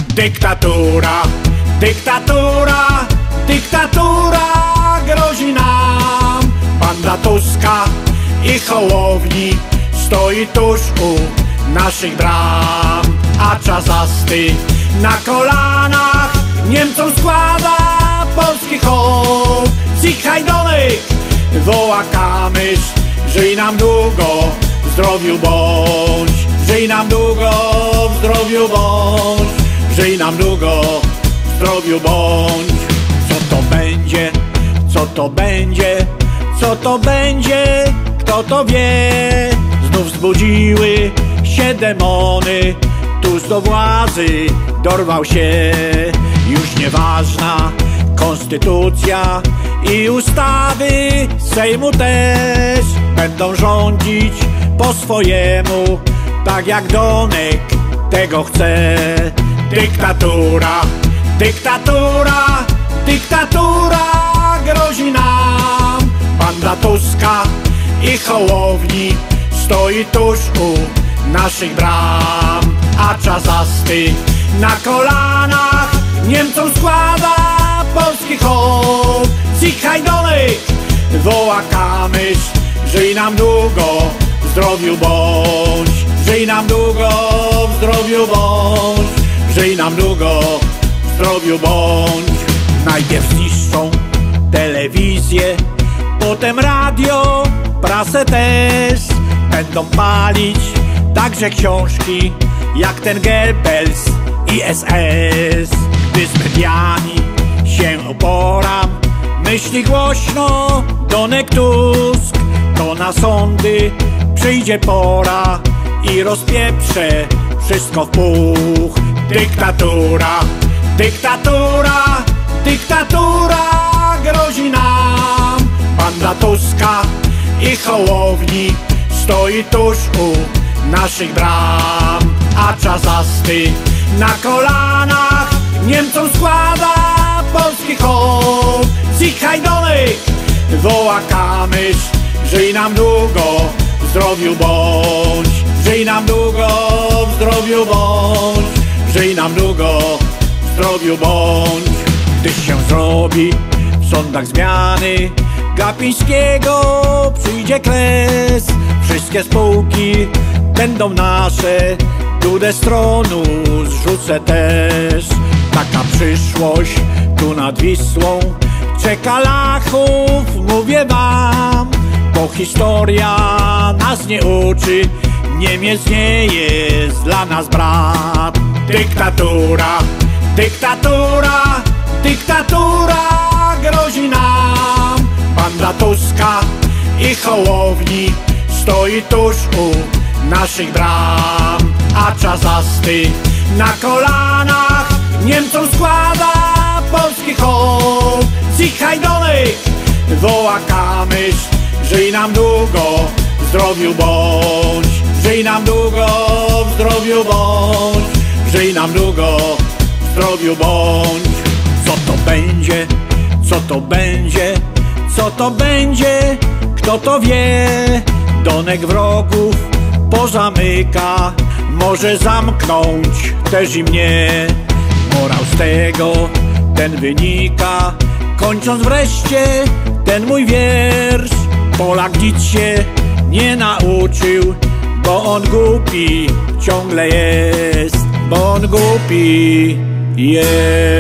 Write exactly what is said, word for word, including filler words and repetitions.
Dyktatura, dyktatura, dyktatura grozi nam. Banda Tuska i Hołowni stoi tuż u naszych bram, a Czazasty na kolanach Niemcom składa polski hołd. Zichajdonek woła Kamysz, żyj nam długo, w zdrowiu bądź. Żyj nam długo, w zdrowiu bądź. Żyj nam długo, w zdrowiu bądź. Co to będzie, co to będzie, co to będzie, kto to wie? Znów zbudziły się demony, tuż do władzy dorwał się. Już nieważna konstytucja i ustawy Sejmu też będą rządzić po swojemu, tak jak Donek tego chce. Dyktatura, dyktatura, dyktatura grozi nam. Banda Tuska i Hołowni stoi tuż u naszych bram, a Czazasty na kolanach Niemcom składa polski hołd. Zichajdonek woła Kamysz, żyj nam długo, w zdrowiu bądź. Żyj nam długo, w zdrowiu bądź. Żyj nam długo, w zdrowiu bądź. Najpierw zniszczą telewizję, potem radio, prasę też. Będą palić także książki, jak ten Goebbels i S S. Gdy z mediami się oporam, myśli głośno Donek Tusk, to na sądy przyjdzie pora i rozpieprze wszystko w puch. Dyktatura, dyktatura, dyktatura grozi nam. Banda Tuska i Hołowni stoi tuż u naszych bram, a Czazasty na kolanach Niemcom składa polski hołd. Zichajdonek woła Kamysz, żyj nam długo, w zdrowiu bądź. Żyj nam długo, w zdrowiu bądź. Żyj nam długo, w zdrowiu bądź. Gdy się zrobi w sądach zmiany Glapińskiego, przyjdzie kres. Wszystkie spółki będą nasze, Dudę z tronu zrzucę też. Taka przyszłość tu nad Wisłą czeka Lachów, mówię wam, bo historia nas nie uczy, Niemiec nie jest dla nas brat. Dyktatura, dyktatura, dyktatura grozi nam. Banda Tuska i Hołowni stoi tuż u naszych bram, a Czazasty na kolanach Niemcom składa polski hołd. Zichajdonek woła Kamysz, żyj nam długo, w zdrowiu bądź. Żyj nam długo, w zdrowiu bądź. Żyj nam długo, w zdrowiu bądź. Co to będzie, co to będzie, co to będzie, kto to wie? Donek wrogów pozamyka, może zamknąć też i mnie. Morał z tego ten wynika, kończąc wreszcie ten mój wiersz. Polak nic się nie nauczył, bo on głupi ciągle jest, bo on głupi jest.